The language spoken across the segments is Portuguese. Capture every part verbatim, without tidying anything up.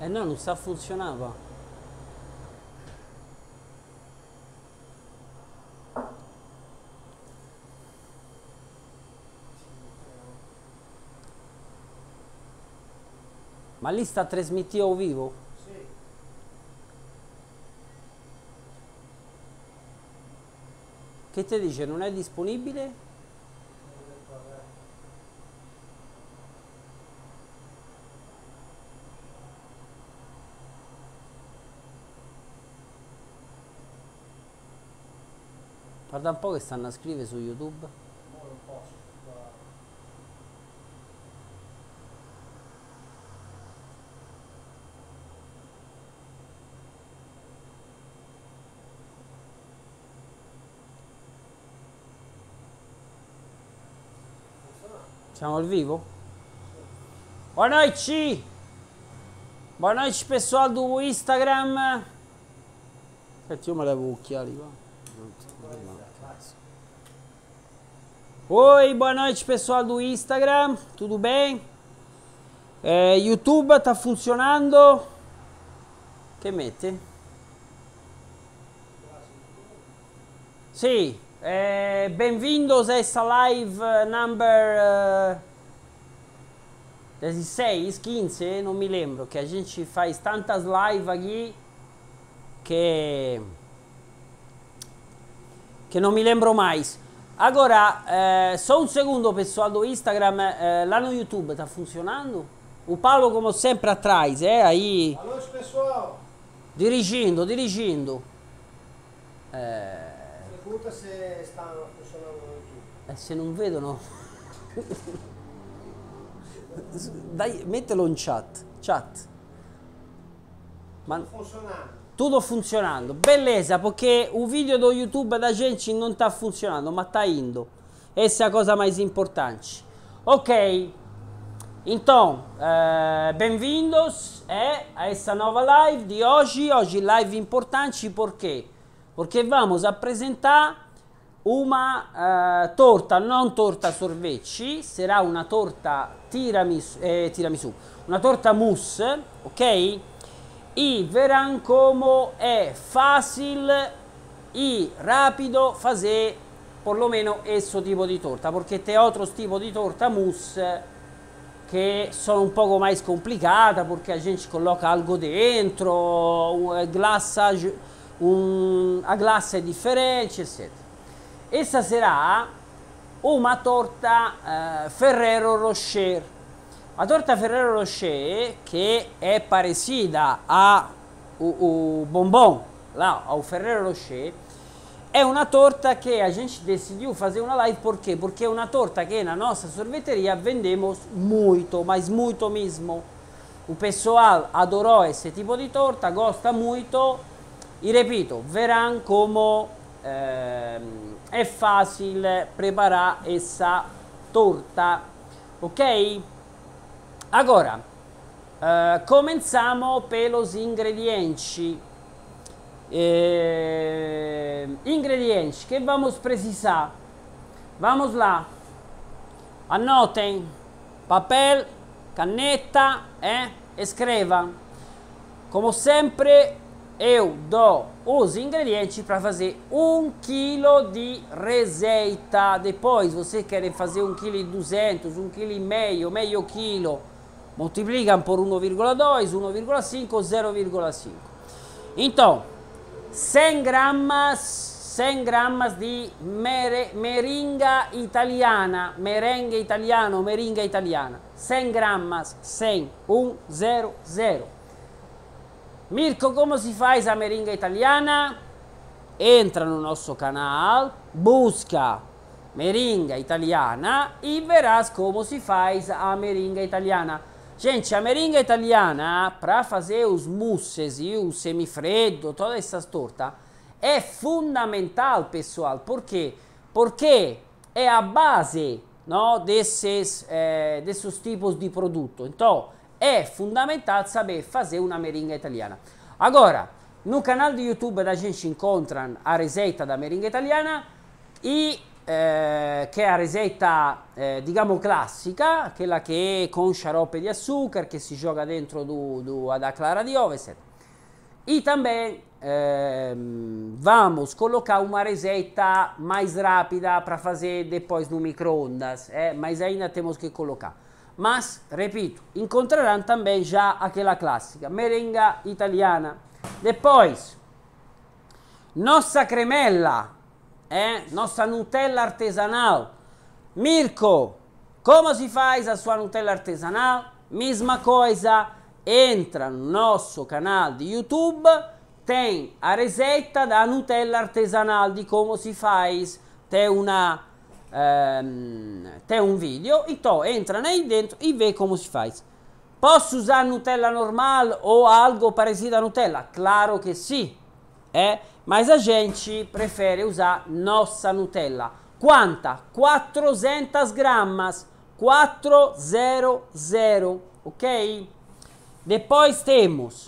Eh no, non sta funzionando. Ma lì sta trasmettendo ao vivo? Sì. Che ti dice? Non è disponibile? Guarda un po' che stanno a scrivere su YouTube. No, non posso. guarda. Funziona? Siamo al vivo? Boa noite! Boa noite pessoal do Instagram. Senti, io me levo occhiali qua. Oi, boa noite pessoal do Instagram, tudo bem? É, YouTube tá funcionando? Che mette? Sì, eh, benvindos a esta live eh, number uh, dezesseis, quinze, non mi lembro, che a gente faz tantas live aqui che che non mi lembro mais. Agora, eh, só um segundo pessoal do Instagram, eh, lá no YouTube tá funcionando? O Paulo como sempre atrás, eh, aí Alô, pessoal! dirigindo, dirigindo. Eh, Pergunta se stanno funzionando no YouTube. eh, se non vedono... Dai, mettelo in chat, chat. Ma... Sta funzionando. Tudo funcionando, beleza, porque o vídeo do YouTube da gente não tá funcionando, mas tá indo. Essa é a coisa mais importante. Ok, então, eh, bem-vindos eh, a essa nova live de hoje. Hoje live importante, por quê? Porque vamos apresentar uma eh, torta, non torta sorvete, será una torta tiramisu, eh, tiramisu, una torta mousse, ok? E verán como é fácil e rápido fazer por lo menos esse tipo de torta, porque tem outros tipos de torta mousse que são um pouco mais complicadas, porque a gente coloca algo dentro, a glaça, um, a glaça é diferente, etcétera. Essa será uma torta uh, Ferrero Rocher. A torta Ferrero Rocher, que é parecida a o, o bombom, lá, ao Ferrero Rocher, é uma torta que a gente decidiu fazer uma live, por quê? Porque é uma torta que na nossa sorveteria vendemos muito, mas muito mesmo. O pessoal adorou esse tipo de torta, gosta muito, e repito, verão como eh, é fácil preparar essa torta, ok? Agora, uh, começamos pelos ingredientes. Eh, ingredientes que vamos precisar. Vamos lá. Anotem. Papel, caneta, eh? Escrevam. Como sempre, eu dou os ingredientes para fazer um quilo de receita. Depois, você quer fazer um quilo e duzentos, um quilo e meio, meio quilo. Multiplicam por um vírgula dois, um vírgula cinco, zero vírgula cinco. Então, cem gramas, cem gramas de mere, meringa italiana, merengue italiano, meringa italiana. cem gramas, cem, um, zero, zero. Mirko, como se faz a meringa italiana? Entra no nosso canal, busca meringa italiana e verás como se faz a meringa italiana. Gente, a meringa italiana, para fazer os mousses e o semifreddo, todas essas tortas, é fundamental, pessoal. Por quê? Porque é a base, não, desses, eh, desses tipos de produto. Então, é fundamental saber fazer uma meringa italiana. Agora, no canal do YouTube da gente encontra a receita da meringa italiana e eh, che è la ricetta eh, diciamo classica, quella che è con xarope di zucchero che si gioca dentro do, do, ad clara di ovo, eccetera. E também eh, vamos colocar uma receita mais rápida para fazer depois no micro-ondas, eh? Mas ainda temos que colocar. Mas, repito, encontrarão também já aquela clássica, merenga italiana. Depois, nossa cremella, eh? Nossa Nutella artesanal. Mirko, como se faz a sua Nutella artesanal? Mesma coisa, entra no nosso canal di YouTube, tem a receita da Nutella artesanal di come si faz, tem una ehm, tem um vídeo, então entra aí dentro e vê como se faz. Posso usar Nutella normal ou algo parecido a Nutella? Claro que sim, é, mas a gente prefere usar nossa Nutella. Quanta? quatrocentos gramas, quatrocentos, ok? Depois temos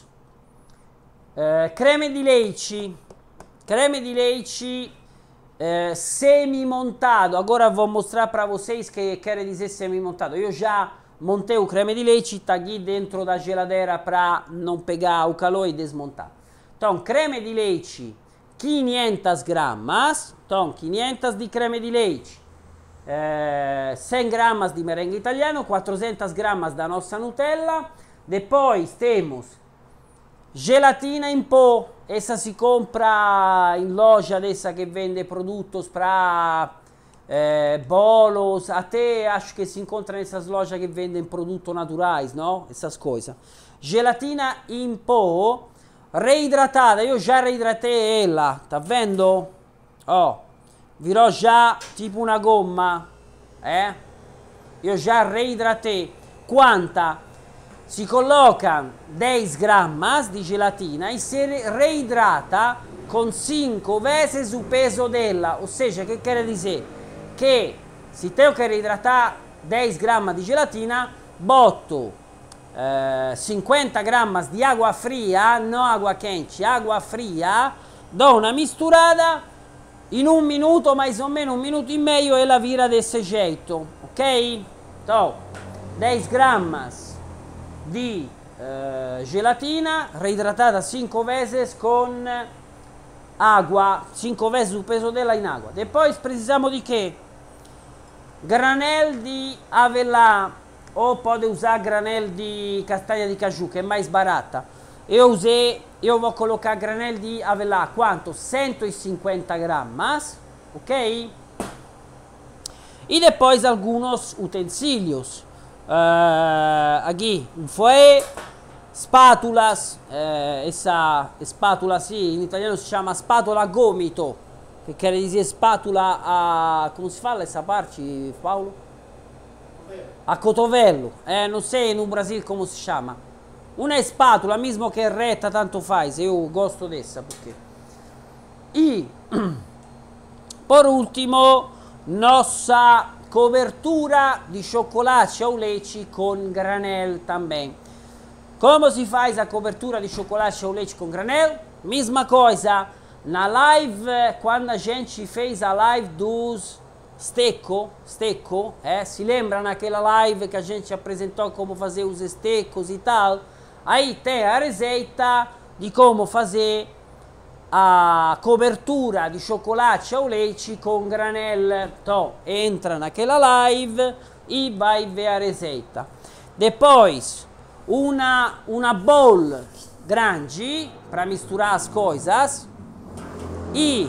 eh, creme di leite, creme di leite eh, semi-montado. Agora vou mostrar para vocês que quer dizer semi-montado. Eu já montei o creme di leite, tá aqui dentro da geladeira para não pegar o calor e desmontar. Então, creme di leite, quinhentos gramas. Então, quinhentos de creme di leite. Eh, cem gramas de merengue italiano, quatrocentos gramas da nossa Nutella. Depois temos gelatina em pó, essa se compra em loja dessa que vende produtos para eh, bolos, até acho que se encontra nessas lojas que vendem produtos naturais, não? Essas coisas. Gelatina em pó, reidratada, eu já reidratei ela, tá vendo? Ó, virou já tipo uma gomma, eh? Eu já reidratei. Quanta? Si colocano dieci gramas di gelatina e si reidrata con cinque vezes o peso della, ou seja, che quer dizer che se tenho que reidratar dieci gramas di gelatina, botto eh, cinquanta gramas di acqua fria, non acqua quente, acqua fria, do una misturata, in un minuto, mais o meno un minuto e meio, e la vira desse jeito, ok? Então, dieci gramas di eh, gelatina reidratata cinque vezes con acqua, cinque vezes o peso della in acqua. Depois precisamos di che? Granel di avelã, ou pode usar granel di castanha di caju, che è mais barata. Eu usei, eu vou colocar granel di avelã, quanto? cento e cinquenta gramas, ok? E depois alguns utensílios. Uh, aqui un fouet, spatulas, eh, essa spatula sì, in italiano si chiama spatola a gomito, che quer dizer spatula a, come si fa essa parte, Paolo? A cotovello, eh, non sei no Brasil come si chiama. Una spatula, mesmo che è retta, tanto faz, eu gosto dessa, perché. E, por ultimo, nossa cobertura di chocolate au leite con granel também. Como si faz a cobertura di chocolate au leite com granel? Mesma coisa, na live, quando a gente fez a live dos stecco, stecco, eh, si lembra naquela live que a gente apresentou como fazer os stecos e tal? Aí tem a receita di come fazer a cobertura di chocolate au leite con granel. Então, entra naquela live e vai ver a receita. Depois, una, una bowl grande para misturar as coisas. E,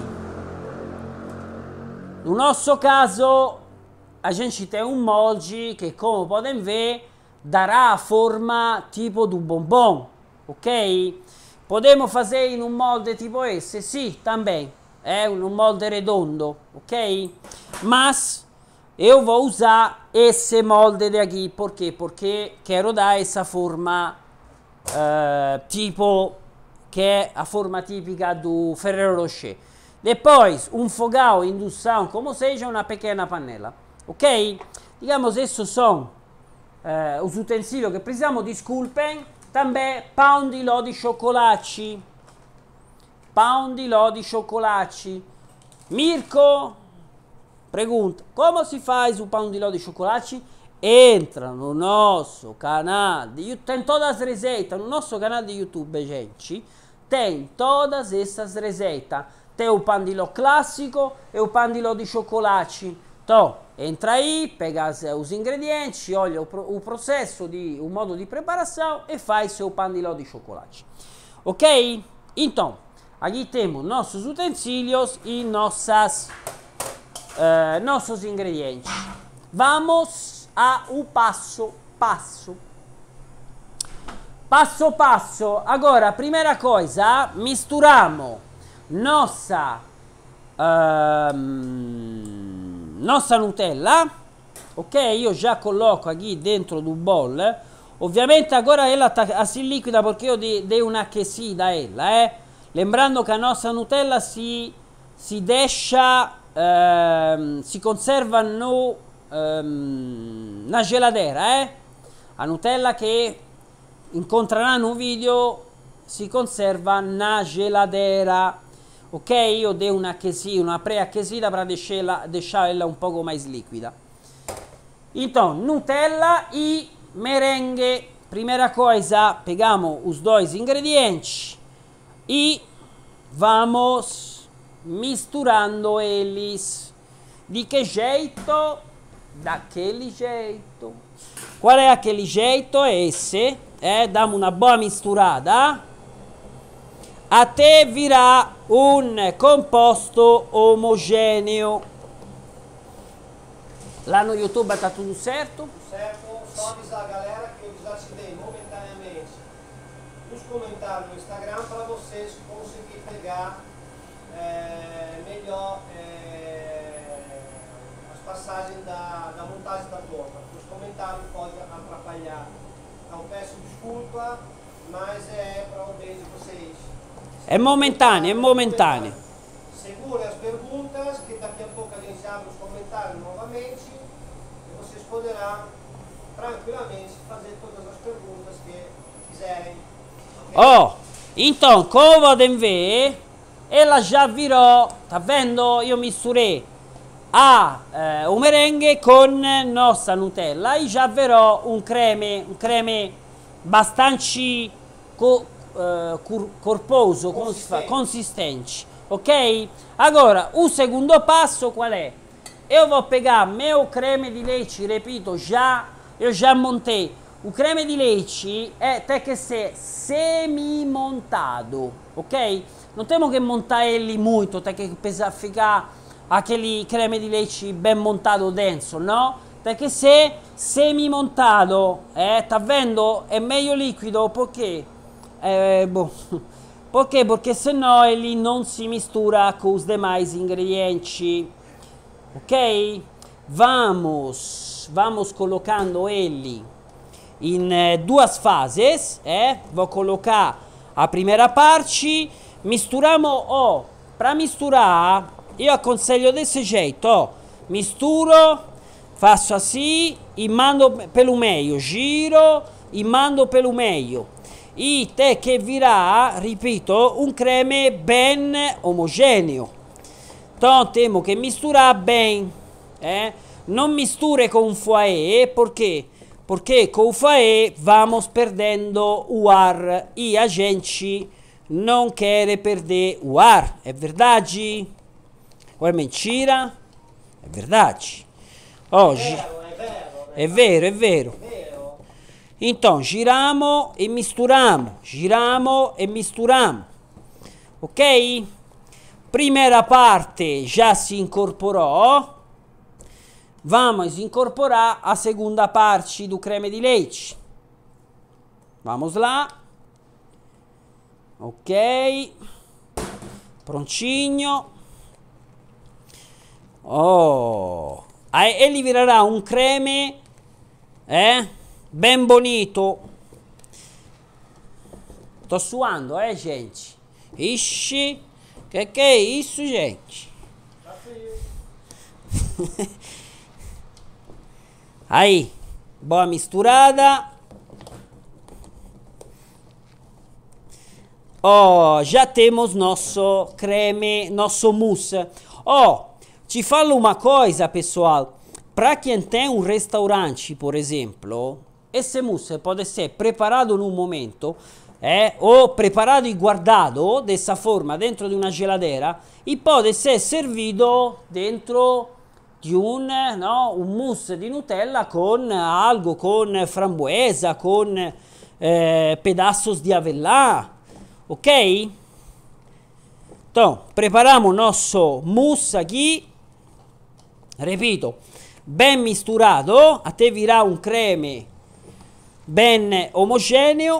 no nosso caso, a gente tem um molde que, como podem ver, dará a forma tipo do bombom, ok? Podemos fazer in un molde tipo esse? Sì, também. É um molde redondo, ok? Mas eu vou usar esse molde daqui. Por quê? Porque quero dar essa forma uh, tipo, que é a forma tipica do Ferrero Rocher. Depois, um fogão, indução, como seja, uma pequena panela, ok? Digamos, esses são uh, os utensílios que precisamos. Desculpem. Também pão di ló di chocolate, pão di ló di chocolate. Mirko, pergunta, como se faz o pão de ló de chocolate? Entra no nosso canal de YouTube, tem todas as receitas no nosso canal de YouTube, gente. Tem todas essas receitas. Tem o pão de ló clássico e o pão de ló de chocolate. Então, entra aí, pega os ingredientes, olha o, o processo, de, o modo de preparação e faz seu pão de ló de chocolate. Ok? Então, aqui temos nossos utensílios e nossas, uh, nossos ingredientes. Vamos ao passo passo. Passo passo. Agora, primeira coisa, misturamos nossa um, nossa Nutella, ok? Io già colloco aqui dentro do bowl. Ovviamente agora ela está assim líquida porque io dei una aquecida ela, eh? Lembrando che a nostra Nutella si, si deixa, um, si conserva no, um, na geladeira, eh? A Nutella che incontrerà no video si conserva na geladeira. Ok, io dei una aquecida, una pré-aquecida para deixá-la deixar ela um pouco mais líquida. Então, Nutella e merengue. Primeira coisa, pegamos os dois ingredientes e vamos misturando eles. De que jeito? Daquele jeito. Qual é aquele jeito? Esse. É, damos uma boa misturada até virar um composto omogeneo. Lá no YouTube tá tudo certo? Tudo certo, só avisar a galera que eu desativei momentaneamente os comentários no Instagram para vocês conseguirem pegar é, melhor é, as passagens da, da montagem da torta. Os comentários podem atrapalhar. Então peço desculpa, mas é para o bem de vocês. É momentâneo, é momentâneo. Segure as perguntas, que daqui a pouco a gente abre os comentários novamente e vocês poderão tranquilamente fazer todas as perguntas que quiserem. Okay? Oh, então, como podem ver, ela já virou, tá vendo? Io misturei a, eh, o merengue con nostra Nutella e já virou um creme, um creme bastante co, uh, cor, corposo, come si fa? Consistente, ok? Agora, o segundo passo qual é? Eu vou pegar meu creme de leite, repito, já, eu já montei. O creme de leite é, tem que ser semi-montado, ok? Não temos que montar ele muito, tem que ficar aquele creme de leite bem montado dentro, no? Tem que ser semi-montado, eh? Tá vendo? É meio líquido, porque? Eh, bom, perché? Perché senão ele não se mistura com os demais ingredientes, ok? Vamos, vamos colocando ele in eh, duas fases, eh? Vou colocar a primeira parte, misturamos, oh, para misturar, io aconselho desse jeito, ó, misturo, faço assim e mando pelo meio, giro e mando pelo meio. E tem que virar, ripeto, um creme bem homogêneo. Então temos que misturar bem, eh? Não misture com fouet, por quê? Porque com o fouet vamos perdendo o ar e a gente não quer perder o ar, é verdade? Ou é mentira? É verdade. Oh, È vero, è vero, è vero, è vero. è vero. Então, giramos e misturamos. Giramos e misturamos. Ok? Primeira parte já se incorporou. Vamos incorporar a segunda parte do creme de leite. Vamos lá. Ok. Prontinho. Oh, aí ele virará um creme, eh? Bem bonito. Tô suando, eh, gente? Ixi, que que é isso, gente? Tá frio. Aí, boa misturada. Oh, já temos nosso creme, nosso mousse. Oh, te falo uma coisa, pessoal. Para quem tem um restaurante, por exemplo, esse mousse pode ser preparado num momento, eh, ou preparado e guardado dessa forma dentro di una geladeira e pode ser servito dentro di un, no, un mousse di Nutella con algo, con frambuesa, con eh, pedaços di avellà, ok? Então, preparamos nosso mousse aqui, repito, ben misturato, até virar um creme bem homogêneo.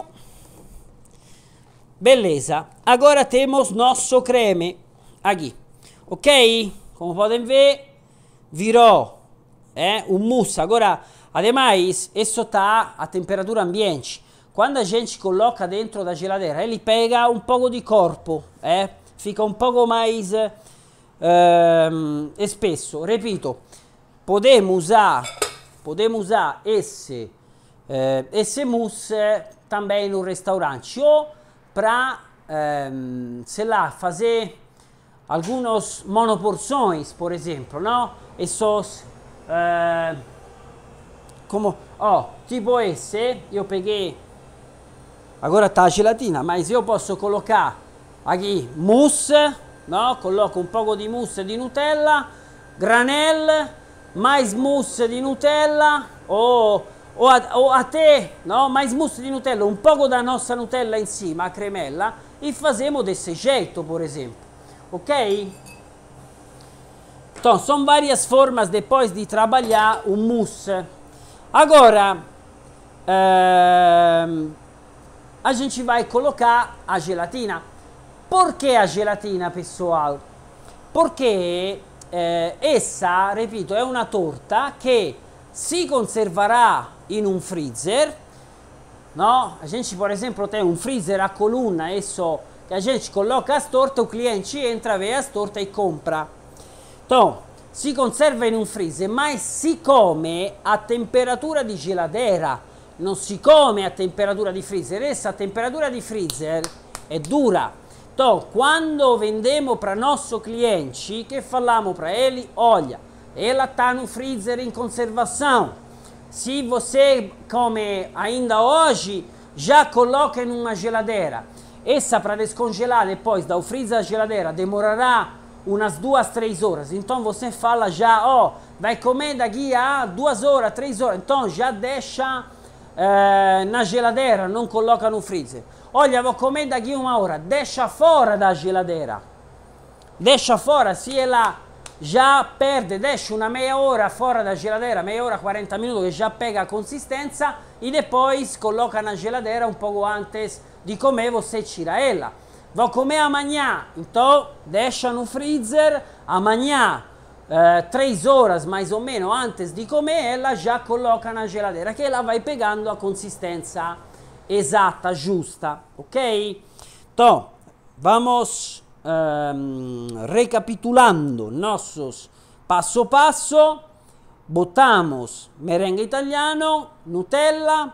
Beleza, agora temos nosso creme aqui, ok? Como podem ver, virou é, um mousse. Agora, ademais, isso está a temperatura ambiente. Quando a gente coloca dentro da geladeira, ele pega um pouco de corpo, é? Fica um pouco mais ehm, espesso. Repito, podemos usar, podemos usar esse, eh, esse mousse também no restaurante ou para, ehm, sei lá, fazer algumas monoporções, por exemplo, não? Esses, eh, como, ó, tipo esse, eu peguei, agora tá a gelatina, mas eu posso colocar aqui mousse, no? Coloco un poco di mousse di Nutella, granel, mais mousse di Nutella o, o, a, o até, no? Mais mousse di Nutella, un poco da nostra Nutella in cima, a cremella, e fazemos desse jeito, por exemplo, ok? Então, são várias formas depois de trabalhar o mousse. Agora, ehm, a gente vai colocar a gelatina. Por que a gelatina, pessoal? Porque eh, essa, repito, è una torta che si conserverà in un freezer, no? A gente, por exemplo, tem um freezer a coluna, isso que a gente coloca as tortas, o cliente entra, vê as tortas e compra. Então, si conserva in un freezer, mas si come a temperatura di geladeira, non si come a temperatura di freezer. Essa temperatura di freezer è dura. Então, quando vendemos para nossos clientes, que falamos para ele? Olha, ela está no freezer em conservação. Se você come ainda hoje, já coloca em uma geladeira. Essa para descongelar depois do freezer à geladeira demorará umas duas, três horas. Então você fala já, ó, vai comer daqui a duas horas, três horas. Então já deixa eh, na geladeira, não coloca no freezer. Olha, vou comer daqui uma hora, deixa fora da geladeira. Deixa fora, se ela já perde, deixa uma meia hora fora da geladeira, meia hora, quarenta minutos, que já pega a consistência, e depois coloca na geladeira um pouco antes de comer, você tira ela. Vou comer amanhã, então deixa no freezer, amanhã, eh, três horas mais ou menos antes de comer, ela já coloca na geladeira, que ela vai pegando a consistência exata, justa, ok? Então, vamos um, recapitulando nossos passo passo. Botamos merengue italiano, Nutella,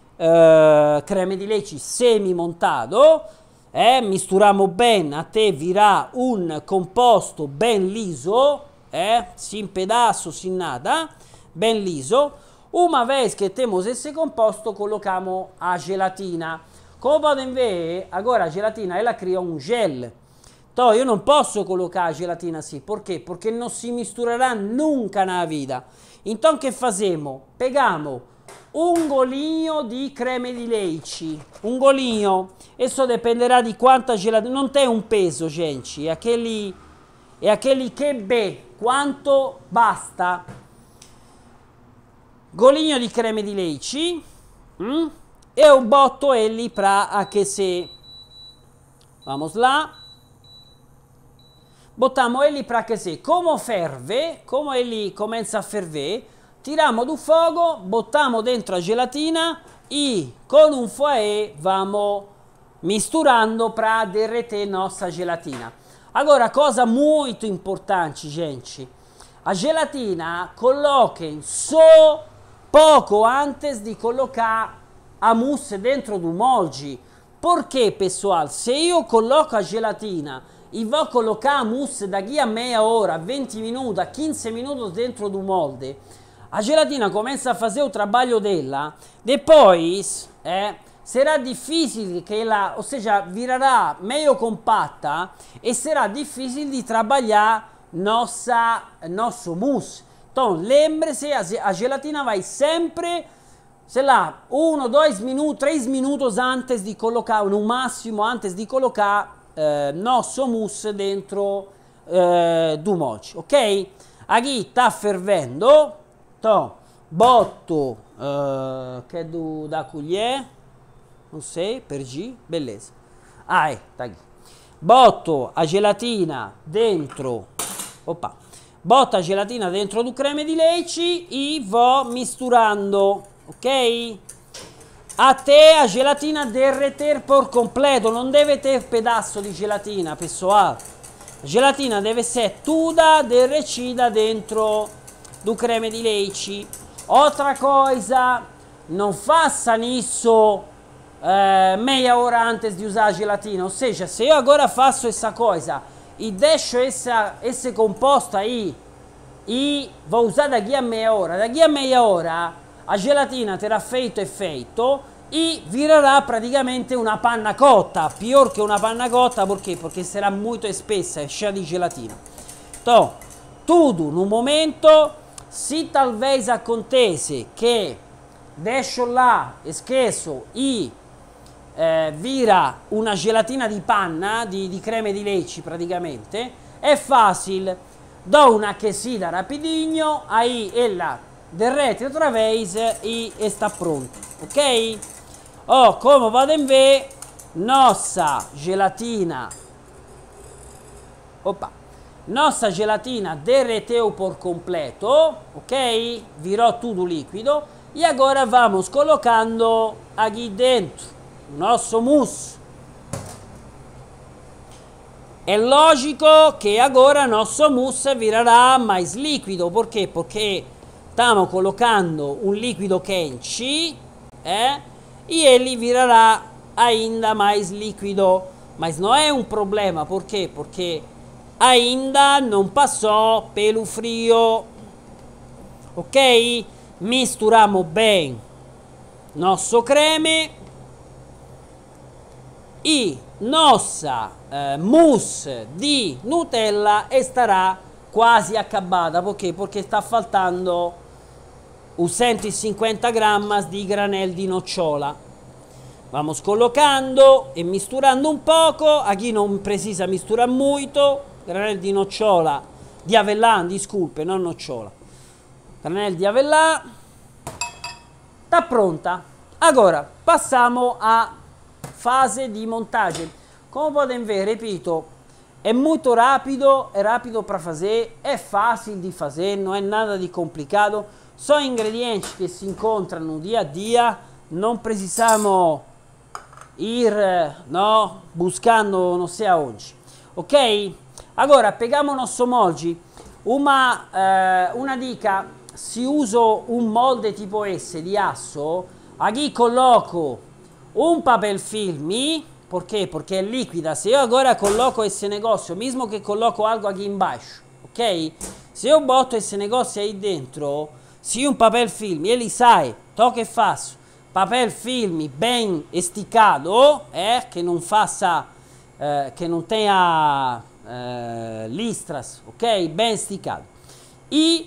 uh, creme di leite semi-montato, eh, misturiamo bene até virar un composto ben liso, eh, sin pedaço, sin nada, ben liso. Uma vez que temos esse composto, colocamos a gelatina. Como podem ver, agora a gelatina ela cria um gel. Então eu não posso colocar a gelatina assim. Por quê? Porque não se misturará nunca na vida. Então o que fazemos? Pegamos um golinho di creme di leite. Um golinho. Isso dependerá de quanta gelatina. Não tem um peso, gente. É aquele, é aquele que bê. Quanto basta. Golinho di creme di leite, mm? Eu boto ele para aquecer. Vamos lá. Botamos ele para aquecer. Como ferve, como ele começa a ferver, tiramos do fogo, botamos dentro a gelatina e com um fouet vamos misturando para derreter nossa gelatina. Agora, cosa muito importante, gente. A gelatina coloquem só pouco antes de colocar a mousse dentro do molde. Porque, pessoal, se eu coloco a gelatina e vou colocar a mousse daqui a meia hora, venti minuti, quinze minuti dentro do molde, a gelatina começa a fazer o trabalho dela, depois eh, será difícil que ela, ou seja, virará meio compacta e será difícil de trabalhar nossa, nosso mousse. Então, lembre-se, a, a gelatina vai sempre, sei lá, um, dois minutos, três minutos antes de colocar, no máximo antes de colocar eh, nosso mousse dentro eh, do molde, ok? Aqui está fervendo. Então, boto, uh, que é do, da colher, não sei, perdi, beleza. Ah, é, tá aqui. Boto a gelatina dentro, opa, boto a gelatina dentro do creme di leite e vou misturando, ok? Até a gelatina derreter por completo, não deve ter pedaço de gelatina, pessoal. A gelatina deve ser toda derretida dentro do creme di leite. Outra coisa, não faça isso eh, meia hora antes de usar a gelatina. Ou seja, se eu agora faço essa coisa e deixo essa, esse composto aí e vou usar daqui a meia hora, daqui a meia hora a gelatina terá feito efeito e virará praticamente una panna cotta, pior che una panna cotta, perché? Perché sarà molto spessa e cheia di gelatina. Então, tudo no momento. Se talvez acontece che deixo lá, esqueço e eh, vira una gelatina di panna, di, di creme di leite praticamente, è facile, do una quesita rapidinho, aí ela derrete outra vez e está pronto, ok? Oh, come podem ver, nossa gelatina, opa, nossa gelatina derreteu por completo, ok? Virou tudo líquido. E agora vamos colocando aqui dentro o nosso mousse. É lógico que agora nosso mousse virará mais líquido. Por quê? Porque estamos colocando um líquido quente, eh? E ele virará ainda mais líquido. Mas não é um problema, por quê? Porque ainda não passou pelo frio, ok? Misturamos bem nosso creme e nossa eh, mousse di Nutella estará quase acabada, perché? Perché sta faltando os cento e cinquenta gramas di granel di nocciola. Vamos colocando e misturando un poco, aqui non precisa misturar muito. Granel di nocciola, di avellà, disculpe, non nocciola. Granel di avellà. Está pronta. Agora, passiamo a fase di montaggio. Come podem ver, repito, é muito rápido, é rápido para fazer, é fácil de fazer, não é nada de complicado. São ingredientes que se encontram no dia a dia, não precisamos ir, no, buscando não sei aonde. Ok? Agora, pegamos nosso molde. Uma, eh, una dica, se uso un molde tipo esse di asso, aqui coloco un papel film, perché? Perché è liquida. Se io agora coloco esse negócio, mesmo che coloco algo aqui embaixo, ok? Se eu boto esse negócio aí dentro, se un papel film, ele sai, então che faço? Papel film bem esticado, eh, che non faça, eh, che non tenha Uh, listras, ok? Bem esticado. E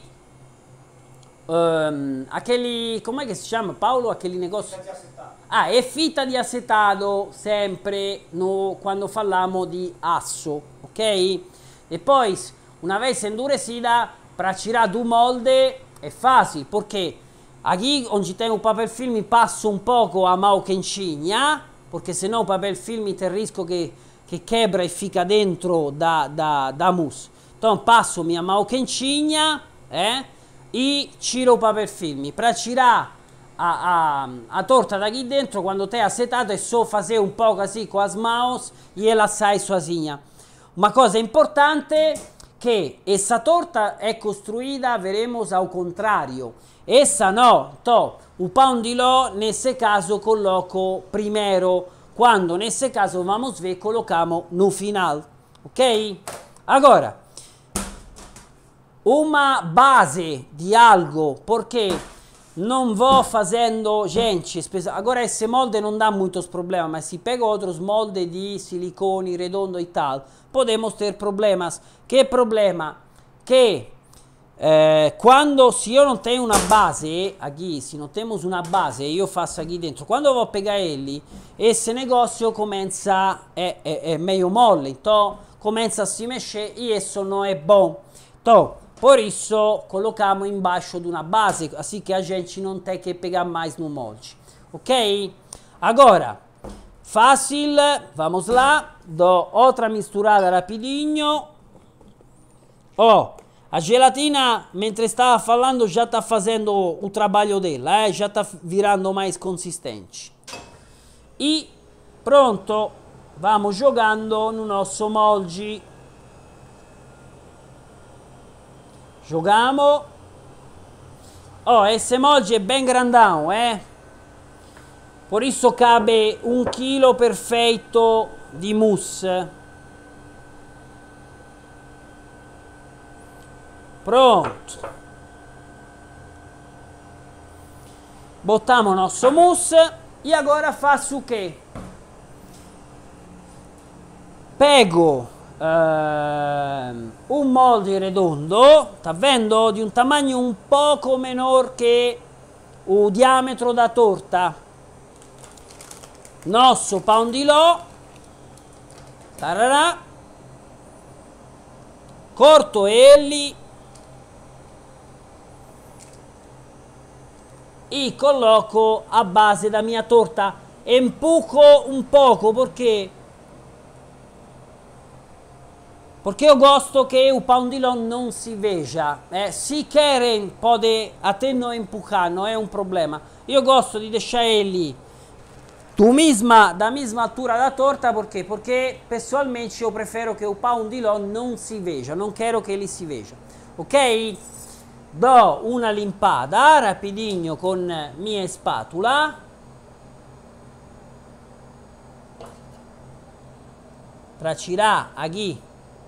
um, aquele, como é que se chama, Paulo? Aquele negócio. Ah, é fita de acetato sempre no, quando falamos de aço, ok? Depois, uma vez endurecida, para tirar do molde é fácil, porque aqui onde tem o papel film passo um pouco a mão quentinha, porque senão o papel film tem risco que che quebra e fica dentro da, da, da mousse. Então passo minha mão quentinha eh, e tiro o papel film. Para tirar a, a, a torta daqui dentro, quando tem acetato, é só fazer um pouco assim com as mãos e ela sai sozinha. Uma coisa importante che essa torta è costruita, veremos, ao contrário. Essa não. Então, o pão de ló, nesse caso, coloco primeiro. Quando nesse caso, vamos ver, colocamos no final, ok? Agora, uma base de algo, porque não vou fazendo, gente, agora esse molde não dá muitos problemas, mas se pego outros moldes de silicone redondo e tal, podemos ter problemas. Que problema? Que eh, quando, se eu não tenho uma base, aqui, se não temos uma base, eu faço aqui dentro, quando eu vou pegar ele, esse negócio começa, é, é, é meio mole, então começa a se mexer e isso não é bom. Então, por isso colocamos embaixo de uma base, assim que a gente não tem que pegar mais no molde, ok? Agora, fácil, vamos lá, dou outra misturada rapidinho. Ó, a gelatina, mentre stava falando, já está fazendo o trabalho dela, eh? Já está virando mais consistente. E pronto, vamos jogando no nosso molde. Jogamos. Oh, esse molde è ben grandão, eh? Por isso cabe un chilo perfeito di mousse. Pronto. Botamos nosso mousse e agora faço o quê? Pego Uh, un molde redondo, tá vendo? Di un tamanho un poco menor che il diametro da torta. Nosso pão de ló, tarará, corto ele e coloco a base da minha torta. Empujo un poco perché Porque eu gosto que o pão de ló não se veja. Eh, se querem, pode até não empurrar, não é um problema. Eu gosto de deixar ele do mesma, da mesma altura da torta, porque? Porque pessoalmente eu prefiro que o pão de ló não se veja, não quero que ele se veja. Ok? Do una limpada rapidinho con mia spatola. Para tirar aqui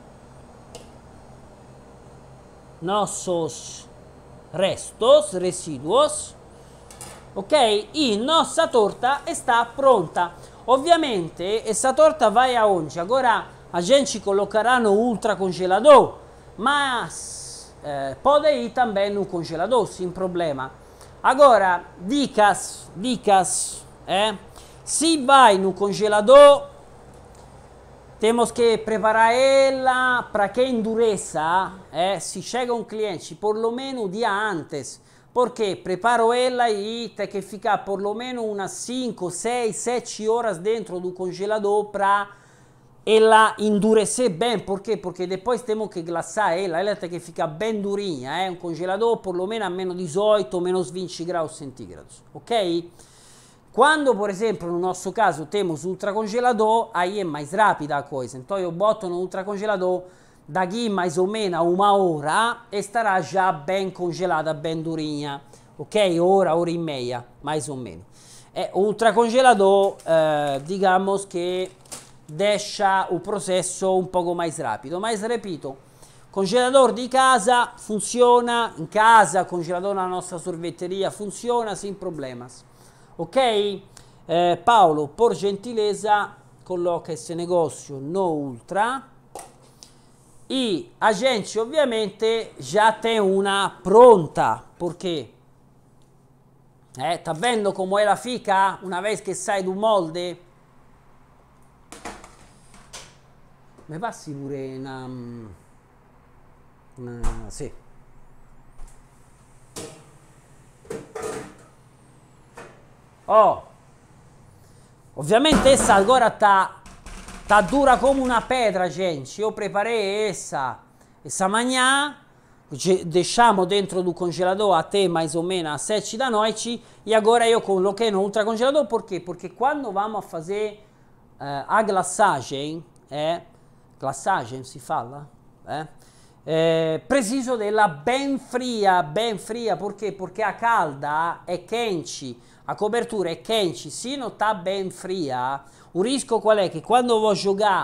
nossos restos, residuos, ok? E nossa torta está pronta. Ovviamente essa torta vai aonde? Agora a gente colocará no ultra congelador, mas eh, pode ir também no congelador sem problema. Agora, dicas, dicas, eh? Se vai no congelador, temos que preparar ela para que endureça, eh? Se chega um cliente, por lo menos um dia antes, porque preparo ela e tem que ficar por lo menos umas cinco, seis, sete horas dentro do congelador para ela endurecer bem. Por quê? Porque depois temos que glaçar ela, ela tem que ficar bem durinha, eh? Um congelador por lo menos a menos dezoito, menos vinte graus centígrados, ok? Quando, por exemplo, no nosso caso temos ultracongelador, aí é mais rápida a coisa. Então eu boto no ultracongelador, daqui mais ou menos uma hora estará já bem congelada, bem durinha, ok? Hora, hora e meia, mais ou menos. É, o ultracongelador, eh, digamos que deixa o processo um pouco mais rápido. Mas, repito, congelador di casa funziona, in casa, congelador na nossa sorveteria funziona sem problemas. Ok? Eh, Paolo, por gentileza, coloca esse negócio no ultra. E a gente, ovviamente, já tem uma pronta. Porque, eh, tá vendo como ela fica uma vez que sai do molde? Mi passi pure una... una... sì. Oh, ovviamente essa agora tá, tá dura come una pedra, gente. Eu preparei essa essa manhã, deixamos dentro do congelador até mais ou menos às sete da noite e agora eu coloquei no ultracongelador. Por quê? Porque quando vamos a fazer uh, a glaçagem, é, glaçagem si fala, é, é, preciso dela bem fria, bem fria. Por quê? Porque a calda è quente. A cobertura è quente, se non sta ben fria, il rischio qual è? Che quando vou jogar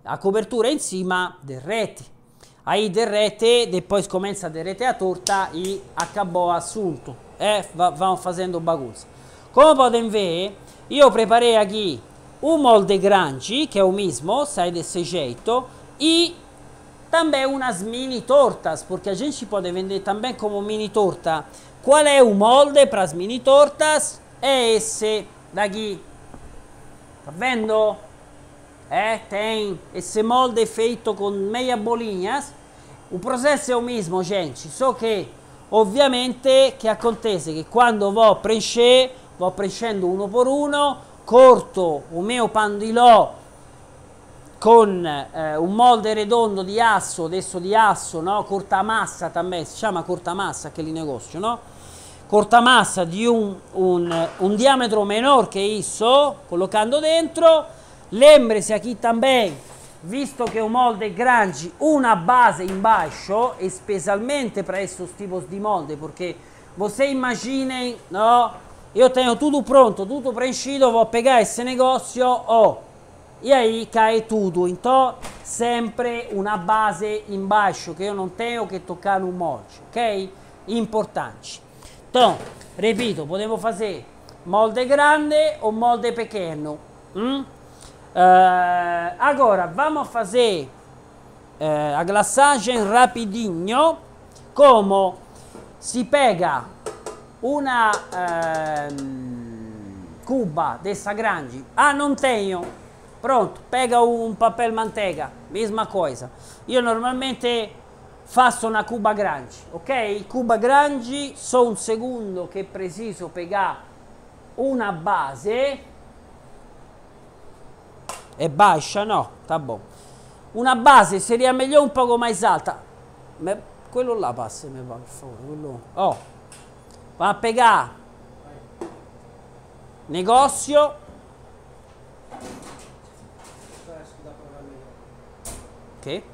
a cobertura in cima derrete. Aí derrete, depois começa a derreter a torta e acabou o assunto. É, vão fazendo bagunça. Como podem ver, eu preparei aqui um molde grande, que é o mesmo, sai desse jeito, e também umas mini tortas, porque a gente pode vender também como mini torta. Qual é o molde para as mini tortas? É esse daqui. Tá vendo? É, tem esse molde feito com meia bolinhas. O processo é o mesmo, gente, só que ovviamente che acontece che quando vou preencher, vou preenchendo uno per uno, corto o mio pandilò con eh, un molde redondo di asso, adesso di asso, no? Cortamassa também, si chiama cortamassa aquele negócio, no? Cortamassa di un, un, un diametro menor che isso, collocando dentro. Lembre-se aqui também, visto que o molde é grande, uma base embaixo, especialmente para esses tipos de molde, porque você imaginem, no? Eu tenho tudo pronto, tudo preenchido, vou pegar esse negócio, oh, e aí cai tudo. Então, sempre uma base embaixo, que eu não tenho que tocar no molde, ok? Importante. Então, repito, podemos fazer molde grande ou molde pequeno. Hum? Uh, agora vamos fazer uh, a glaçagem rapidinho. Como si pega uma uh, cuba dessa grande? Ah, não tenho. Pronto, pega um papel manteiga, mesma coisa. Eu normalmente faço uma cuba grande, ok? Cuba grande, só um segundo che preciso pegar uma base. È baixa? No, tá bom. Una base seria meglio un poco mais alta. Me, quello là passa, mi va, per favore. Quello. Oh, va a pegar. Negozio. Che?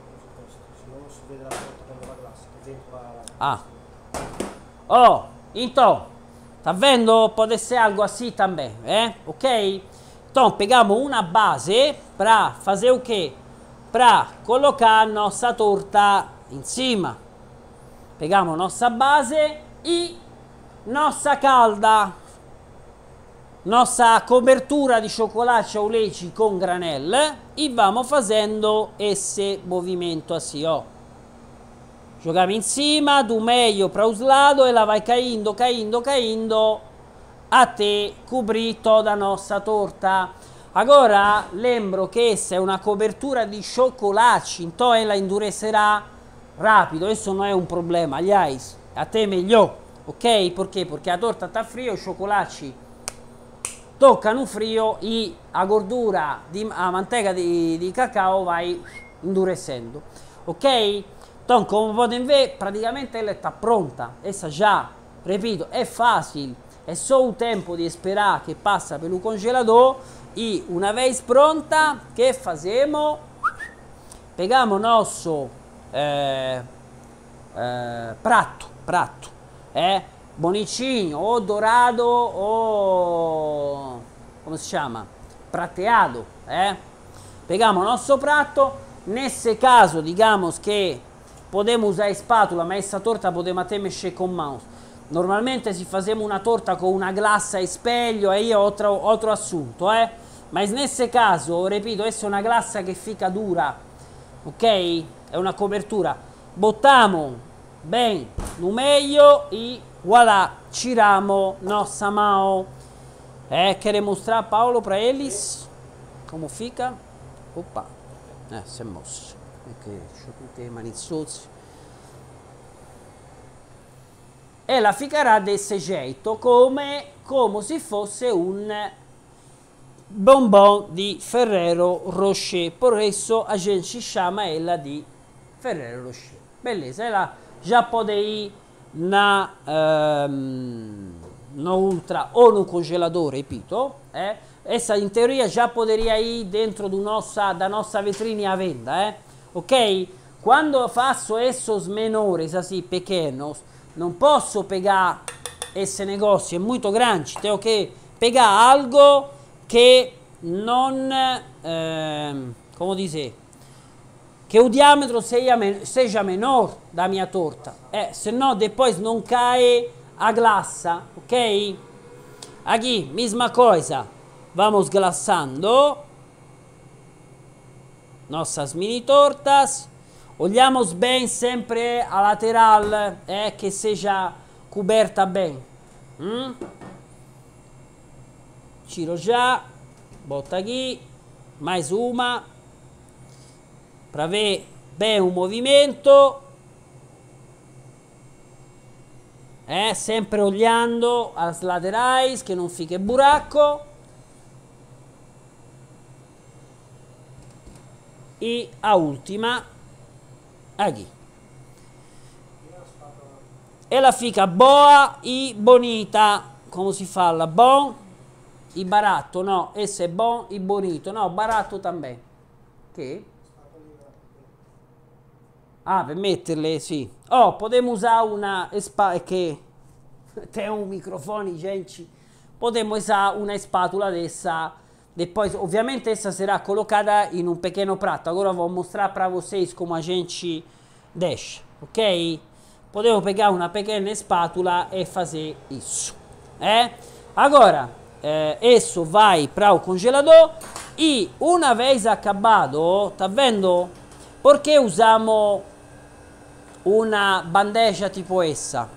Ah. Oh, então, tá vendo? Pode ser algo assim também, eh? Ok? Então, pegamos uma base para fazer o quê? Para colocar nossa torta em cima. Pegamos nossa base e nossa calda. Nossa cobertura di chocolate au leite com granel e vamos fazendo esse movimento assim, ó. Jogamos em cima, do meio para os lados, ela vai caindo, caindo, caindo, até cobrir toda a nossa torta. Agora, lembro che essa è una cobertura di chocolate, então ela endurecerá rápido, isso não é um problema, aliás, até melhor, ok? Por quê? Porque a torta está fria, o chocolate tocca no frio e a gordura, di, a manteiga di, di cacao vai endurecendo, ok? Então, como podem ver, praticamente ela está pronta, essa já, repito, é fácil, é só o tempo de esperar que passa pelo congelador. E una vez pronta, che facciamo? Pegamos nosso eh, eh, prato, prato, eh, bonitinho, o dourado o, come si chiama? Prateado, eh? Pegamos nosso prato, nesse caso, digamos che podemos usar spatola, ma essa torta podemos até mexer com mãos. Normalmente se fazemos una torta con una glassa a espelho, aí é outro, outro assunto, eh? Mas nesse caso, repito, essa é uma glassa che fica dura, ok? È una cobertura. Bottiamo bem no meio e voilà, tiramos nossa mão. É, quer mostrar, Paulo, para eles como fica? Opa, eh, si è mosso, perché ho tutte le mani sozze. Ela ficará desse jeito, come, come se fosse un bombom di Ferrero Rocher, por isso a gente chama ela de Ferrero Rocher. Beleza, ela já pode ir na, um, no ultra ou no congelador, repito. Eh? Essa in teoria já poderia ir dentro do nossa, da nossa vitrine à venda, eh? Ok? Quando faço esses menores, assim, pequenos, não posso pegar esse negócio, é muito grande, tenho que pegar algo che non, eh, como dizer, que o diâmetro seja, seja menor da minha torta, é, senão depois não cai a glassa, ok? Aqui, mesma coisa, vamos glaçando nossas mini tortas, olhamos bem sempre a lateral, é, que seja coberta bem. Hum? Tiro já, bota aqui, mais uma, para ver bem o movimento, é, sempre olhando as laterais, que não fique buraco, e a última, aqui. Ela fica boa e bonita, como si fala, bom e barato, no, esse é bom e bonito, no, barato também. Che? Ah, per metterle, sì. Oh, podemos usar una spatola, che tem um microfone, gente. Podemos usar uma espátula dessa. Depois, obviamente, essa será colocada em um pequeno prato. Agora vou mostrar para vocês como a gente deixa, ok? Podemos pegar uma pequena espátula e fazer isso. É? Agora, eh, isso vai para o congelador e uma vez acabado, tá vendo? Porque usamos uma bandeja tipo essa?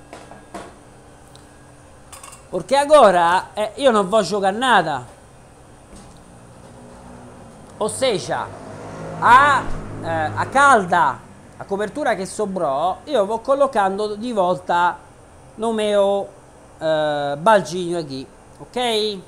Porque agora eh, io non vou jogar nada. Ou seja, a, eh, a calda, a cobertura che sobrò, io vou colocando di volta no meu eh, balginho aqui, ok?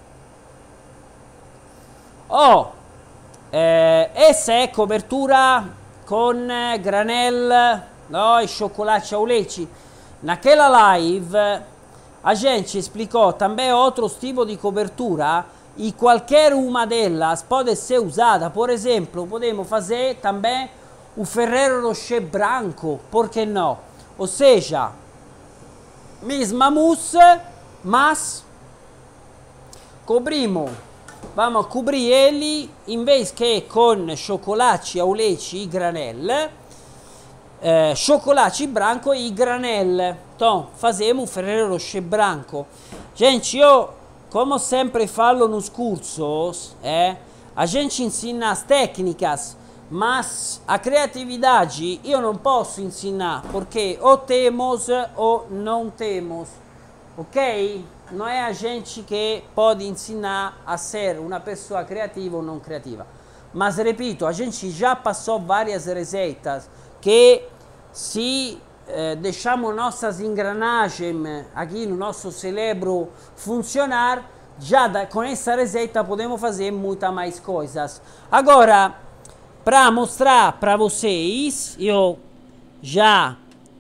Oh, eh, essa è cobertura con granel, no, e chocolate ao leite. Naquela live a gente explicou também outros tipos de cobertura e qualquer uma delas pode ser usada. Por exemplo, podemos fazer também o Ferrero Rocher branco, por que não? Ou seja, mesma mousse, mas cobrimos, vamos cobrir ele, em vez que com chocolate ao leite e granel, eh, chocolate branco e granel. Então, fazemos o Ferrero Rocher branco. Gente, eu, como sempre falo nos cursos, eh, a gente ensina as técnicas, mas a criatividade eu não posso ensinar, porque ou temos ou não temos, ok? Não é a gente que pode ensinar a ser uma pessoa criativa ou não criativa. Mas, repito, a gente já passou várias receitas que se eh, deixamos nossas engrenagens aqui no nosso cérebro funcionar, já da, com essa receita podemos fazer muitas mais coisas. Agora, para mostrar para vocês, eu já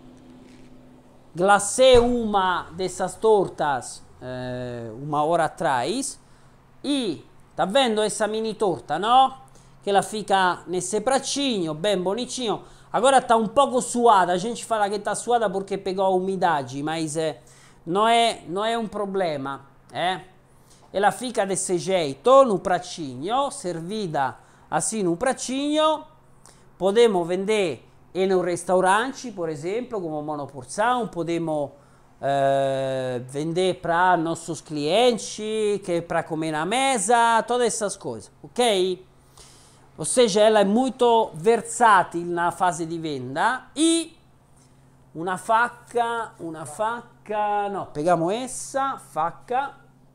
glacei uma dessas tortas eh, uma hora atrás e tá vendo essa mini torta, não? Que ela fica nesse pratinho, bem bonitinho. Agora está um pouco suada, a gente fala que está suada porque pegou a umidade, mas eh, não, é, não é um problema, eh? Ela fica desse jeito, no pratinho, servida assim no pratinho. Podemos vender em restauranti, por exemplo, como monoporção, podemos eh, vender para nossos clientes, que para comer na mesa, todas essas coisas, ok? Ou seja, ela é muito versátil na fase de venda. E uma faca, uma faca, no, pegamos essa faca,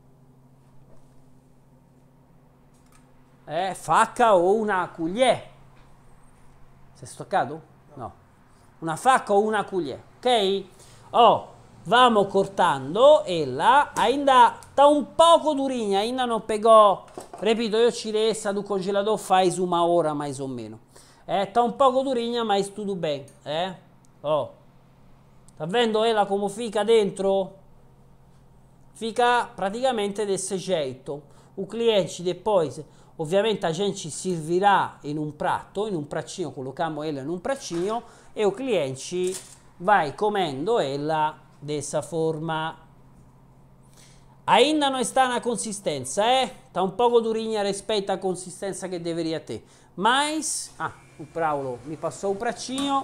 é, faca ou uma colher. Si è stoccato? No. Una faca o una colher, ok? Oh, vamos cortando ela. Ainda tá um pouco durinha, ainda não pegou. Repito, eu tirei essa do congelador faz uma hora mais ou menos. É, tá um pouco durinha, mas tudo bem, é? Oh. Tá vendo ela como fica dentro? Fica praticamente desse jeito. O cliente depois, ovviamente a gente servirá em um prato, em um pratinho, colocamos ela em um pratinho e o cliente vai comendo ela dessa forma. Ainda não está na consistência, é? Tá um pouco durinha respeito à consistência que deveria ter. Mas, ah, o Paulo me passou o pratinho.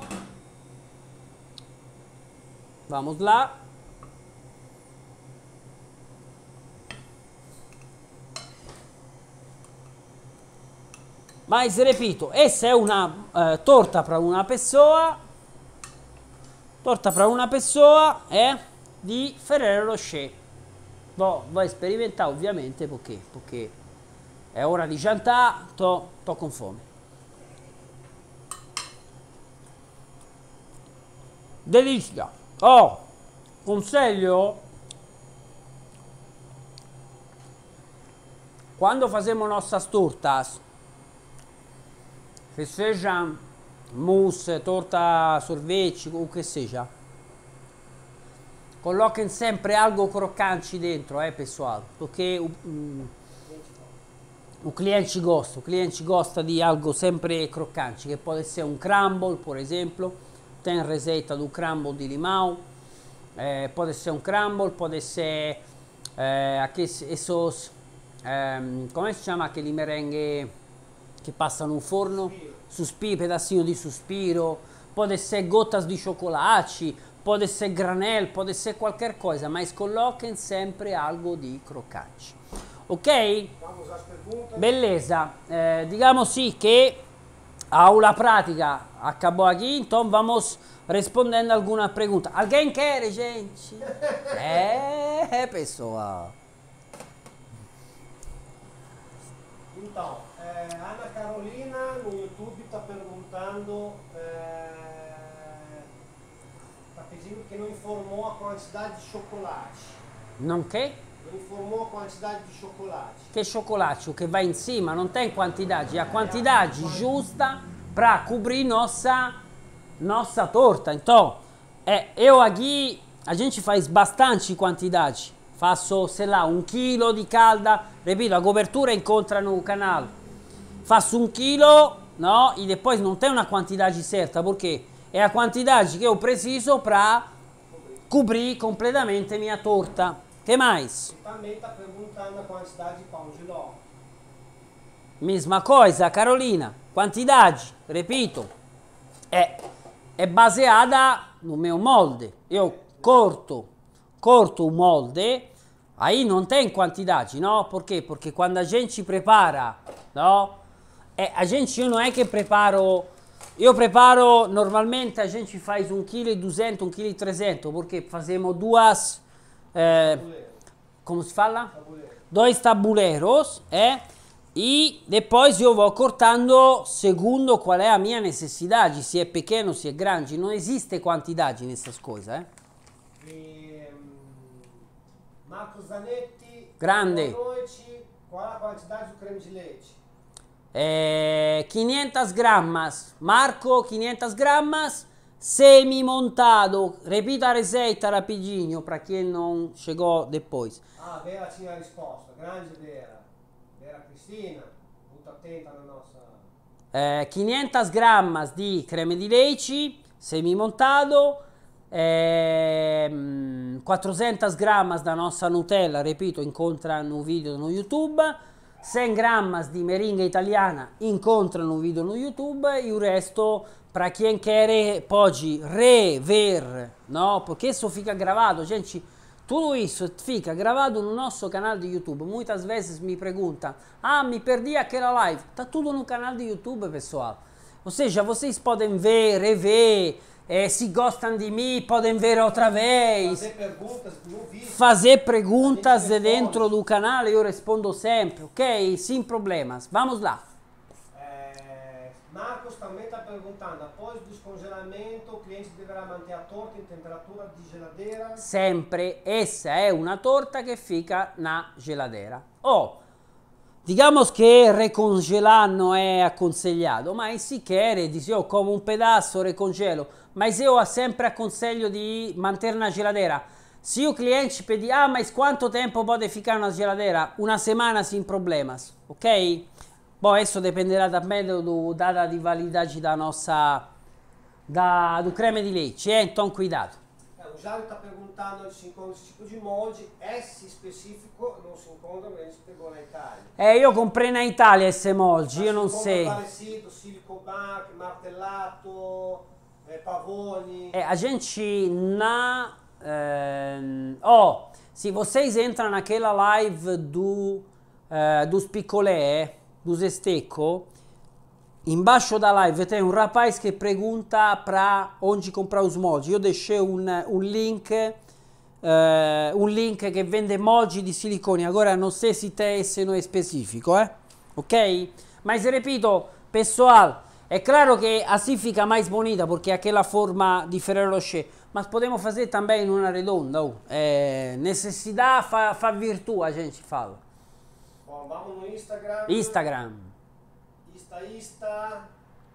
Vamos lá. Mas, repito, essa é uma uh, torta para uma pessoa. Torta para uma pessoa é di Ferrero Rocher. Vou, vou experimentar, ovviamente, perché, perché è ora di jantar, tô, tô com fome. Delícia! Oh, conselho, quando fazemos nossas tortas, que sejam mousse, torta sorvete, o que seja, coloquem sempre algo crocante dentro, eh, pessoal, perché o, um, o cliente gosta, o cliente gosta di algo sempre crocante, che può essere un crumble, per esempio, tem receita do crumble di limão, eh, può essere un crumble, può essere eh, aqueles, esos, eh, come si chiama aquele merengue che passano in forno? Suspiro, pedacinho di suspiro, può essere gotas di chocolate, può essere granel, può essere qualche cosa, ma coloquem sempre algo di crocante. Ok? Vamos às perguntas. Beleza. Eh, digamos sì che a aula prática acabou aqui, então vamos respondendo alguma pergunta. Alguém quer, gente? É, pessoal. Então, é, Ana Carolina no YouTube está perguntando, está pedindo que não informou a quantidade de chocolate. Non che? Não informou a quantidade de chocolate. Che chocolate, o che va in cima, non tem quantidade, a quantidade justa para cobrir nossa nossa torta. Então, é, eu aqui, a gente faz bastante quantidade. Faço, sei lá, um quilo di calda, repito, a cobertura incontra no canale. Faço um quilo, no? E depois não tem uma quantidade certa, porque é a quantidade que eu preciso para cobrir completamente minha torta. Que mais? E também está perguntando a quantidade de pão de ló. Mesma coisa, Carolina. Quantidade, repito, é, é baseada no meu molde. Eu corto, corto o molde, aí não tem quantidade, no? Por quê? Porque quando a gente prepara, no? É, a gente, eu não é que preparo, eu preparo, normalmente a gente faz um quilo e duzentos, um quilo e trezentos, porque fazemos duas, eh, como se fala? Tabuleiro. Dois tabuleiros, é? E depois eu vou cortando segundo qual é a minha necessidade, se é pequeno, se é grande, não existe quantidade nessas coisas, é? E, hum, Marcos Zanetti, Grande. boa noite. Qual a quantidade do creme de leite? É, quinhentas gramas, Marco, quinhentas gramas, semi-montado, repita a receita rapidinho para quem não chegou depois. Ah, a Vera tinha a risposta. Grande Vera. Vera Cristina, muito atenta na nossa... É, quinhentas gramas di creme di leite, semi-montado, é, quatrocentas gramas da nossa Nutella, repito, incontra no vídeo no YouTube, cem gramas di meringa italiana, incontra no vídeo no YouTube, e o resto, para quem quer, pode rever, no? Porque isso fica gravado, gente. Tudo isso fica gravado no nosso canal de YouTube. Muitas vezes me perguntam: ah, me perdi aquela live. Tá tudo no canal de YouTube, pessoal. Ou seja, vocês podem ver, rever. Eh, se gostam de mim, podem ver outra vez. Fazer perguntas no vídeo. Fazer perguntas dentro do canal, eu respondo sempre, ok? Sem problemas. Vamos lá. É, Marcos também está perguntando, após o descongelamento, o cliente deverá manter a torta em temperatura de geladeira? Sempre, essa é uma torta que fica na geladeira. Oh, digamos que recongelar não é aconselhado, mas se quer, diz eu como um pedaço, recongelo. Mas eu sempre aconselho de manter na geladeira. Se o cliente pedir, ah, mas quanto tempo pode ficar na geladeira? Uma semana sem problemas, ok? Bom, isso dependerá também do, do data de validade da nossa, da, do creme de leite, eh? Então cuidado. É, o Jairo está perguntando se encontra esse tipo de molde, esse específico não se encontra, porque a gente pegou na Itália. É, io comprei na Italia esse molde, Mas io non se sei. parecido, silico mark, martellato, eh, pavone. É, a gente na... ehm, oh, se vocês entram naquela live do, eh, dos picolé, dos estecco, embaixo da live tem um rapaz que pergunta para onde comprar os moldes. Io deixei un, un link, eh, un link che vende moldi di silicone. Agora não sei se tem esse não é específico, eh? Ok? Mas repito, pessoal, é claro que assim fica mais bonita porque é aquela forma de Ferrero Rocher. Mas podemos fazer também uma redonda. Oh. É, necessidade fa, fa virtù, a gente fala. Bom, vamos no Instagram. Instagram. Insta, Insta.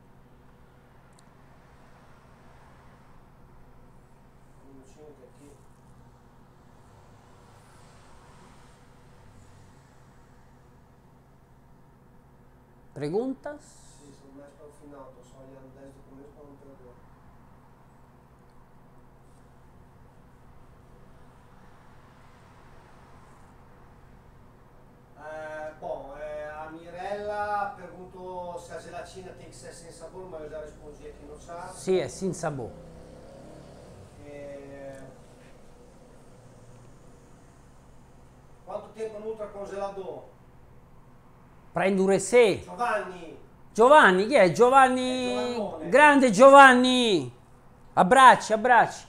Um minutinho aqui. Perguntas? Sim, são mais para o final, estou só olhando desde o começo para não perder. É, bom, é, a Mirella perguntou se a gelatina tem que ser sem sabor, mas eu já respondi aqui no chat. Sì, è sin sabor. É, quanto tempo no ultracongelador? Para endurecer. Giovanni, Giovanni, chi è? Giovanni, È Giovannone. grande Giovanni, abbracci, abbracci.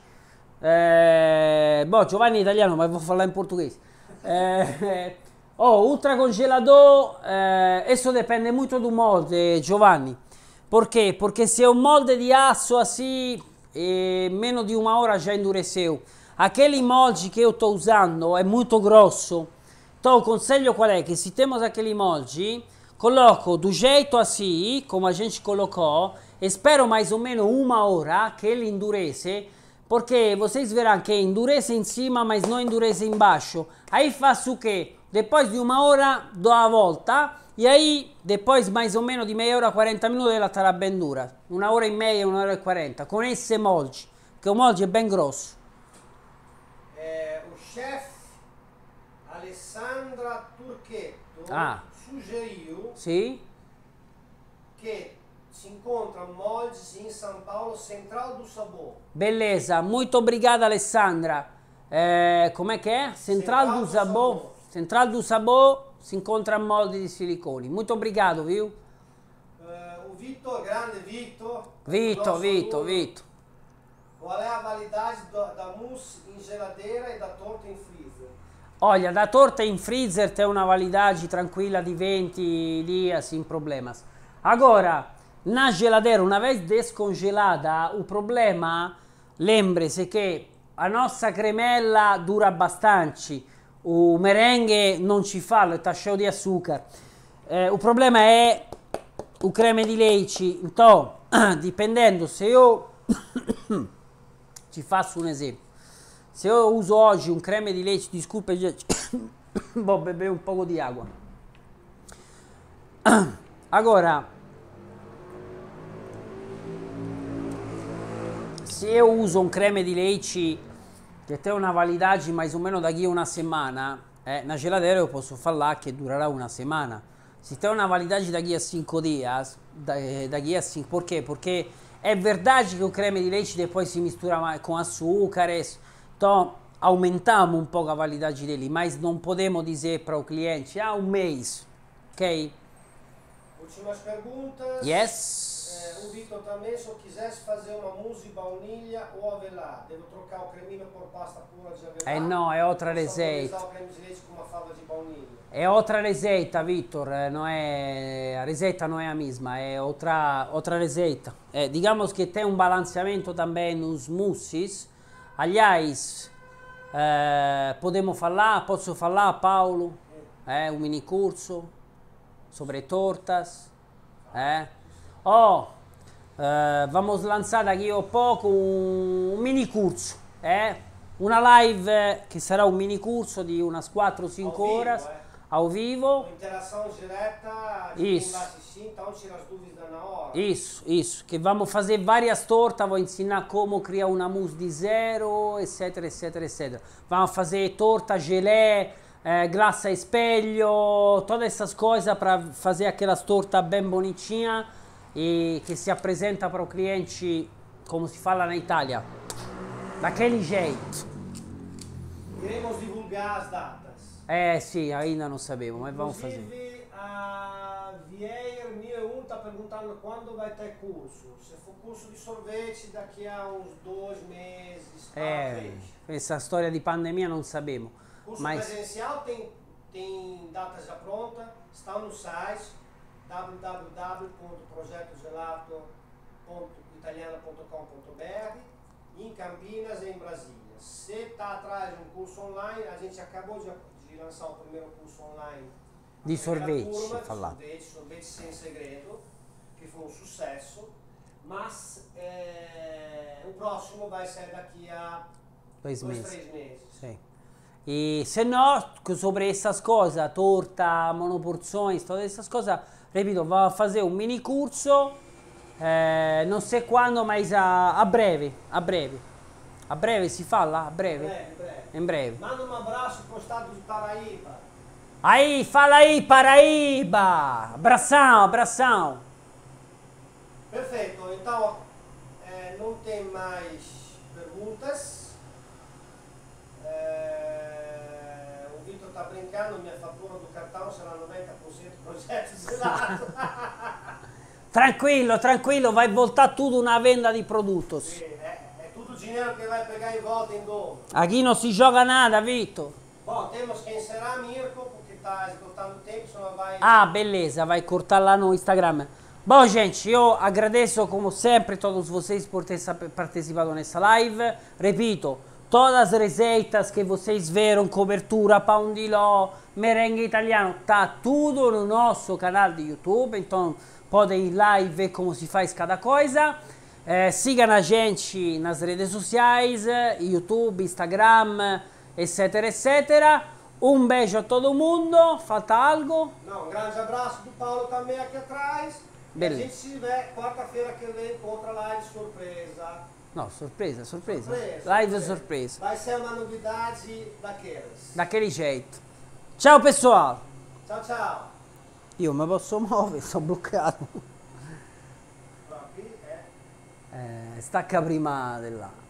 Eh, boh, Giovanni è italiano, ma devo farla in portoghese. Eh, oh, ultracongelador, eh, eso depende muito do molde, Giovanni. Perché? Porque se é um molde de aço assim, eh, meno di uma hora já endureceu. Aquele molde que eu estou usando é muito grosso. Então, o conselho qual é? Que se temos aquele molde, coloco do jeito assim, como a gente colocou, espero mais ou menos uma hora que ele endurece, porque vocês verão que endurece em cima, mas não endurece embaixo. Aí faço o quê? Depois de uma hora dou a volta e aí depois mais ou menos de meia hora, quarenta minuti ela estará bem dura. Uma hora e meia, uma hora e quarenta, com esse molde, que o molde é bem grosso. é, o chefe Alessandra Turchetto Ah. sugeriu Sì? que se encontra moldes em São Paulo, Central do Sabor. Bellezza, muito obrigada Alessandra. Eh, com'è che è? Central Central do do Sabor. Sabor. Central do Sabor si incontra a moldi di silicone. Muito obrigado, viu? Eh, o Vitor, grande Vitor. Vito, nosso Vito, aluno, Vito. Qual é a validade da, da mousse em geladeira e da torta em freezer? Olha, da torta in freezer tem una validade tranquilla di venti dias sem problemas. Agora, na geladeira, una vez descongelada, o problema, lembre-se che a nossa cremella dura bastante, o merengue non ci fa, está cheio de açúcar. Eh, o problema è o creme di leite. Então, dipendendo se io ti faccio un esempio. Se eu uso oggi un creme di leite, desculpa gente, vou beber um pouco de água. Agora, se eu uso um creme di leite che tem una validade mais ou menos daqui a uma semana, eh, na geladeira eu posso falar que durará uma semana. Se tem uma validade daqui a cinco dias, daqui a cinco, por quê? Porque é verdade que o creme di leite depois se mistura com açúcares. Então, aumentamos um pouco a validade dele, mas não podemos dizer para o cliente, ah, um mês, ok? Últimas perguntas. Yes? É, o Vitor também, se eu quisesse fazer uma mousse de baunilha ou avelã, devo trocar o cremino por pasta pura de avelã? Eh no, è outra Ou receita. saborizar o creme de leite com uma fava de baunilha? È outra receita, Victor, eh, não é, a receita não é a mesma, é outra, outra receita. Eh, digamos que tem um balanceamento também nos mousses. Aliás, eh, podemos falar, posso falar, Paulo, eh, um mini curso sobre tortas. Eh. Oh, eh, vamos lançar daqui a pouco um, um mini curso, eh? Una live che sarà un mini corso di unas quattro cinque Ao vivo, horas eh. ao vivo. Interação direta, de Isso. quem vai assistir, então tira as dúvidas na hora. Isso, isso, que vamos fazer várias tortas, vou ensinar como criar uma mousse de zero, etc, etc, etc. Vamos fazer torta, gelé, eh, glassa a espelho, todas essas coisas para fazer aquelas tortas bem bonitinhas e que se apresenta para o cliente, como se fala na Itália, daquele jeito. Iremos divulgar as datas. É, sim, ainda não sabemos, mas vamos fazer. Inclusive, a Vieira mil e um está perguntando quando vai ter curso. Se for curso de sorvete, daqui a uns dois meses. É, frente. essa história di pandemia non sapemo. Curso Mas presencial tem, tem data já pronta, está no site w w w ponto projeto gelato ponto italiana ponto com ponto b r, em Campinas e em Brasília. Se está atrás de um curso online, a gente acabou de, de lançar o primeiro curso online di a primeira sorvete, turma de falar. sorvete, sorvete sem segredo, que foi um sucesso, mas é, o próximo vai ser daqui a Dois dois, meses. três meses. Sì. E se no, sobre essas cosas, torta, monoporções, todas essas coisas, repito, va a fazer un mini curso, eh, non so quando, ma a, a breve, a breve. A breve si fa là? A breve? Breve, breve. In breve. Manda um abraço pro estado de Paraíba. Aí, fala aí, Paraíba! Abração, abração! Perfeito, então é, não tem mais perguntas. É, o Vitor está brincando, minha fatura do cartão será noventa por cento projeto gelato. Tranquillo, tranquillo, vai voltar tudo na venda di produtos. Sim, é, é tudo dinheiro que vai pegar em volta em dobro. Aqui não se joga nada, Vitor. Bom, temos que encerrar, Mirko, porque está esgotando o tempo, senão vai... Ah, beleza, vai cortar lá no Instagram. Bom, gente, eu agradeço como sempre a todos vocês por ter participado nessa live. Repito, todas as receitas que vocês viram, cobertura, pão de ló, merengue italiano, tá tudo no nosso canal de YouTube, então podem ir lá e ver como se faz cada coisa. Eh, sigam a gente nas redes sociais, YouTube, Instagram, etc, etc. Um beijo a todo mundo, falta algo? Não, um grande abraço do Paulo também aqui atrás. Beleza. A gente se vê quarta-feira que vem com outra live surpresa. Não, surpresa, surpresa. Surpresa, Live surpresa. surpresa. Vai ser uma novidade daquelas. Daquele jeito. Ciao pessoal! Tchau, tchau. Io mi posso muovere, sono bloccato. Aqui é... Eh, stacca prima della...